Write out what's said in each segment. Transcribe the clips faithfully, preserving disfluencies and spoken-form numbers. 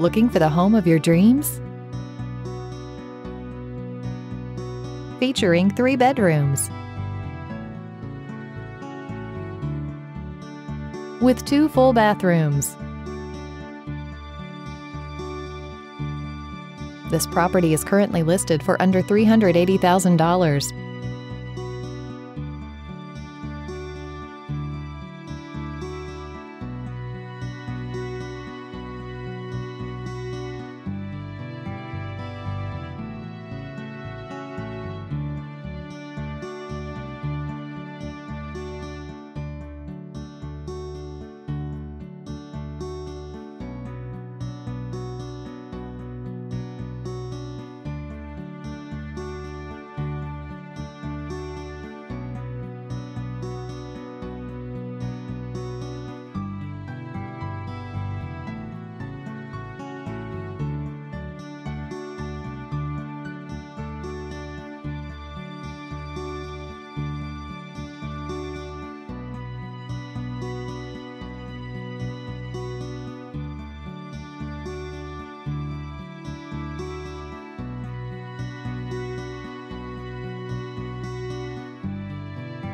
Looking for the home of your dreams? Featuring three bedrooms with two full bathrooms. This property is currently listed for under three hundred eighty thousand dollars.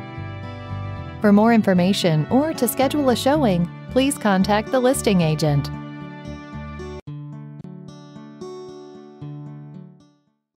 For more information or to schedule a showing, please contact the listing agent.